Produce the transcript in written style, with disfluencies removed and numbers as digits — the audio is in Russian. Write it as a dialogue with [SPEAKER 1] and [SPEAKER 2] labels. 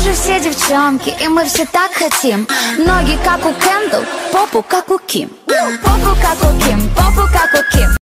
[SPEAKER 1] же все девчонки, и мы все так хотим. Ноги как у Кендалл, попу как у Ким. Попу как у Ким, попу как у Ким.